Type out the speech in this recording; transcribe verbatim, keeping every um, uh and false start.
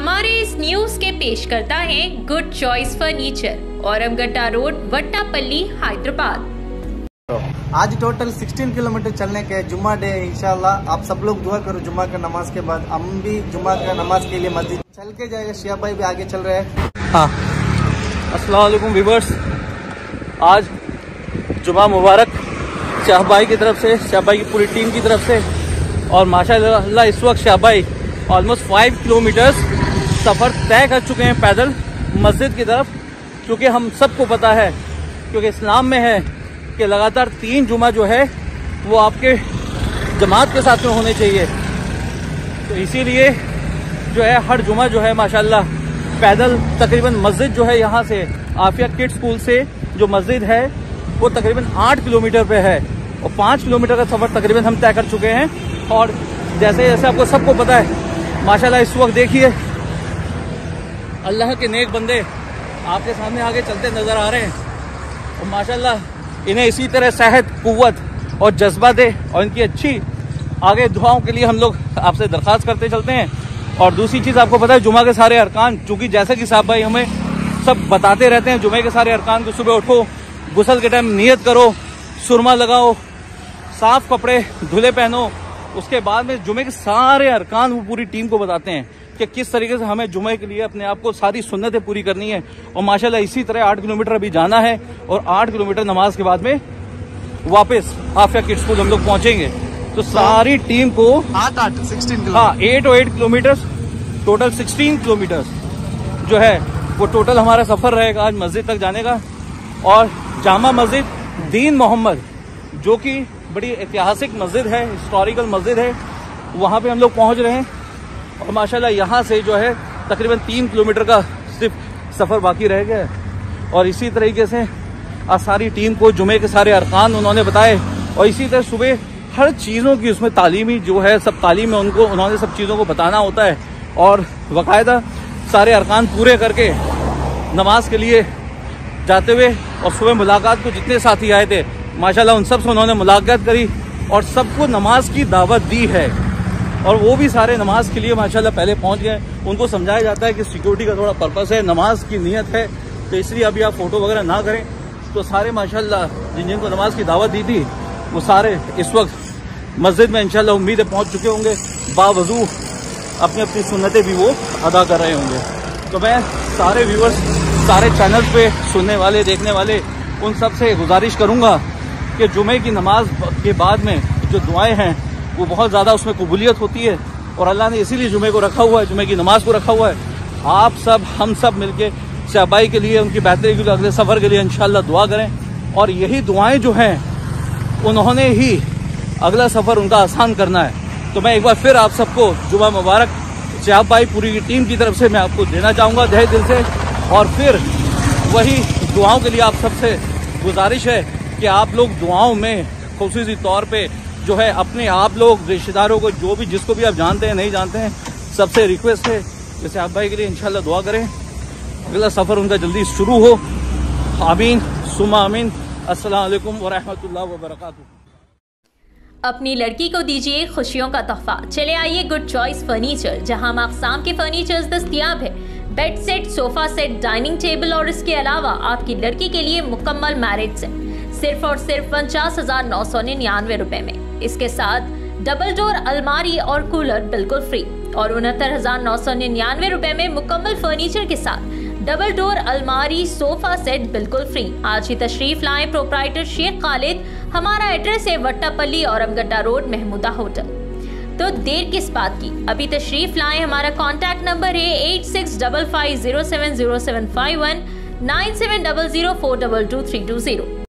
हमारे इस न्यूज के पेश करता है गुड चॉइस फर्नीचर, औरमगट्टा रोड, वट्टापल्ली, हैदराबाद। आज टोटल सोलह किलोमीटर चलने के जुम्मा डे है। इंशाल्लाह आप सब लोग दुआ करो जुम्मा का नमाज के बाद। हम भी जुम्मा का नमाज के लिए मस्जिद चल के जाएगा। शिया भाई भी आगे चल रहे हैं। हाँ, अस्सलाम वालेकुम व्यूअर्स, आज जुम्मा मुबारक शाह भाई की तरफ से, शाह भाई की पूरी टीम की तरफ से। और माशाल्लाह इस वक्त शाह भाई ऑलमोस्ट फाइव किलोमीटर्स सफ़र तय कर चुके हैं पैदल मस्जिद की तरफ। क्योंकि हम सबको पता है, क्योंकि इस्लाम में है कि लगातार तीन जुमा जो है वो आपके जमात के साथ में होने चाहिए। तो इसीलिए जो है हर जुमा जो है माशाल्लाह पैदल तकरीबन मस्जिद जो है यहाँ से आफिया किड्स स्कूल से जो मस्जिद है वो तकरीबन आठ किलोमीटर पे है और पाँच किलोमीटर का सफ़र तकरीबन हम तय कर चुके हैं। और जैसे जैसे आपको सबको पता है माशाल्लाह इस वक्त देखिए अल्लाह के नेक बंदे आपके सामने आगे चलते नज़र आ रहे हैं। और माशाल्लाह इन्हें इसी तरह सेहत, कुव्वत और जज्बा दे और इनकी अच्छी आगे दुआओं के लिए हम लोग आपसे दरख्वास्त करते चलते हैं। और दूसरी चीज़ आपको पता है जुमा के सारे अरकान, चूँकि जैसे कि साहब भाई हमें सब बताते रहते हैं, जुमे के सारे अरकान को सुबह उठो, गुसल के टाइम नियत करो, सुरमा लगाओ, साफ कपड़े धुले पहनो। उसके बाद में जुमे के सारे अरकान वो पूरी टीम को बताते हैं कि किस तरीके से हमें जुमे के लिए अपने आप को सारी सुन्नतें पूरी करनी है। और माशाल्लाह इसी तरह आठ किलोमीटर अभी जाना है और आठ किलोमीटर नमाज के बाद में वापस आफिया किड्स स्कूल हम लोग पहुंचेंगे। तो सारी टीम को आठ आठ सिक्सटीन हाँ एट और eight kilometre total sixteen kilometre जो है वो टोटल हमारा सफर रहेगा आज मस्जिद तक जाने का। और जामा मस्जिद दीन मोहम्मद जो कि बड़ी ऐतिहासिक मस्जिद है, हिस्टोरिकल मस्जिद है, वहाँ पे हम लोग पहुँच रहे हैं। और माशाल्लाह यहाँ से जो है तकरीबन तीन किलोमीटर का सिर्फ सफ़र बाकी रह गया है। और इसी तरीके से आज सारी टीम को जुमे के सारे अरकान उन्होंने बताए और इसी तरह सुबह हर चीज़ों की उसमें तालीमी जो है सब तालीम है उनको उन्होंने सब चीज़ों को बताना होता है। और बाकायदा सारे अरकान पूरे करके नमाज के लिए जाते हुए और सुबह मुलाकात को जितने साथी आए थे माशाल्लाह उन सब से उन्होंने मुलाकात करी और सबको नमाज की दावत दी है। और वो भी सारे नमाज के लिए माशाल्लाह पहले पहुंच गए। उनको समझाया जाता है कि सिक्योरिटी का थोड़ा पर्पस है, नमाज की नीयत है, तो इसलिए अभी आप फोटो वगैरह ना करें। तो सारे माशाल्लाह जिन जिनको नमाज की दावत दी थी वो सारे इस वक्त मस्जिद में इंशाल्लाह उम्मीद है पहुँच चुके होंगे, बावजू अपनी अपनी सुन्नतें भी वो अदा कर रहे होंगे। तो मैं सारे व्यूअर्स, सारे चैनल पे सुनने वाले, देखने वाले, उन सब से गुजारिश करूँगा कि जुमे की नमाज के बाद में जो दुआएं हैं वो बहुत ज़्यादा उसमें कबूलियत होती है और अल्लाह ने इसीलिए जुमे को रखा हुआ है, जुमे की नमाज को रखा हुआ है। आप सब हम सब मिलके शाह भाई के लिए, उनकी बेहतरी के लिए, अगले सफ़र के लिए इंशाल्लाह दुआ करें। और यही दुआएं जो हैं उन्होंने ही अगला सफ़र उनका आसान करना है। तो मैं एक बार फिर आप सबको जुमा मुबारक शाह भाई पूरी की टीम की तरफ से मैं आपको देना चाहूँगा तहे दिल से। और फिर वही दुआओं के लिए आप सबसे गुजारिश है कि आप लोग दुआओं में खुसूसी तौर पे जो है अपने आप लोग, रिश्तेदारों को, जो भी जिसको भी आप जानते हैं नहीं जानते हैं, सबसे रिक्वेस्ट है कि शाह भाई के लिए इंशाल्लाह दुआ करें, अगला सफ़र उनका जल्दी शुरू हो। आमीन सुमा आमीन। अस्सलाम वालेकुम व रहमतुल्लाह व बरकातुहू। अपनी लड़की को दीजिए खुशियों का तोहफा। चले आइए गुड चॉइस फर्नीचर, जहां अक़साम के फर्नीचर्स दस्तयाब है। Bed set, sofa set, dining table और इसके अलावा आपकी लड़की के लिए मुकम्मल मैरिज सेट सिर्फ और सिर्फ उनचास हजार नौ सौ निन्यानवे रुपए में। इसके साथ डबल डोर अलमारी और कूलर बिल्कुल फ्री। और उनहत्तर हजार नौ सौ निन्यानवे रुपए में मुकम्मल फर्नीचर के साथ डबल डोर अलमारी, सोफा सेट बिल्कुल फ्री। आज ही तशरीफ लाएं प्रोप्राइटर शेख खालिद। हमारा एड्रेस है वट्टापल्ली, औरमगट्टा रोड, महमूदा होटल। तो देर किस बात की, अभी तशरीफ लाएं। हमारा कॉन्टैक्ट नंबर है eight six double five zero seven zero seven five one nine seven double zero four double two three two zero.